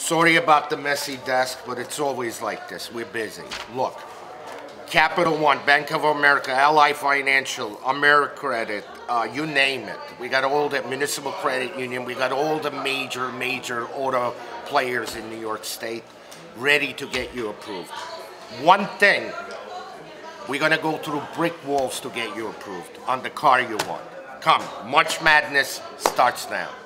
Sorry about the messy desk, but it's always like this. We're busy. Look, Capital One, Bank of America, Ally Financial, AmeriCredit, you name it. We got all the Municipal Credit Union. We got all the major auto players in New York State ready to get you approved. One thing, we're gonna go through brick walls to get you approved on the car you want. Come, March Madness starts now.